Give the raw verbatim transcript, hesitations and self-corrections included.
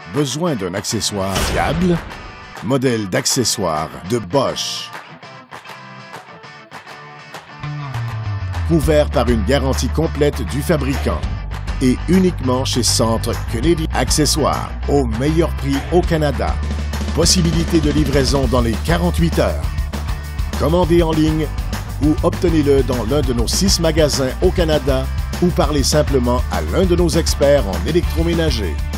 Besoin d'un accessoire fiable? Modèle d'accessoire de Bosch. Couvert par une garantie complète du fabricant. Et uniquement chez Centre Kennedy Accessoires, au meilleur prix au Canada. Possibilité de livraison dans les quarante-huit heures. Commandez en ligne ou obtenez-le dans l'un de nos six magasins au Canada ou parlez simplement à l'un de nos experts en électroménager.